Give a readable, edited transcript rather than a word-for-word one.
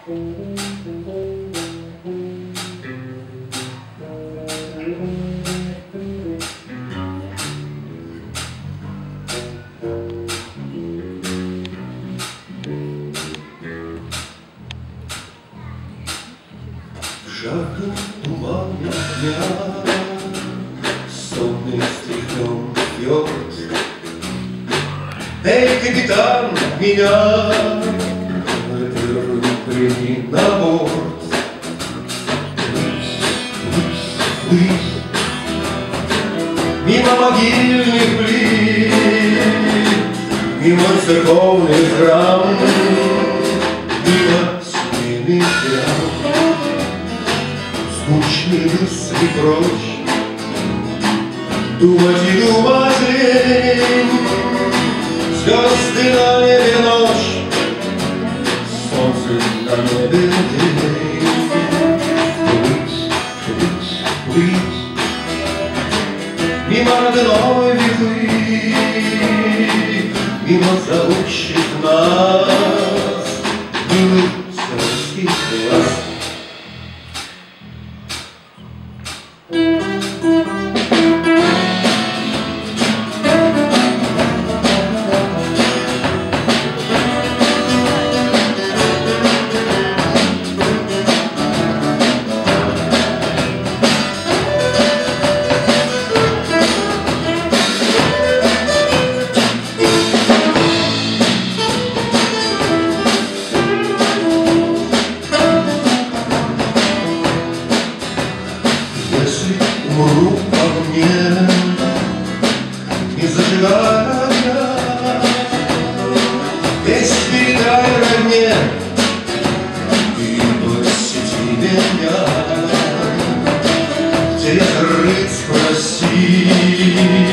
В жарком тумане дня сонный стряхнен фьорд. Эй, капитан, меня на первый прими на борт. Мимо могильных плит, мимо церковных храм, мимо семейных драм, скучные мысли прочь. Думать и думать лень, звезды на небе ночь, солнце на небе день. Плыть мимо родной вихры, мимо зовущих нас милых светских глаз. Если умру по мне, не зажигай огня, весь передай родне и посети меня, где я рыть спроси.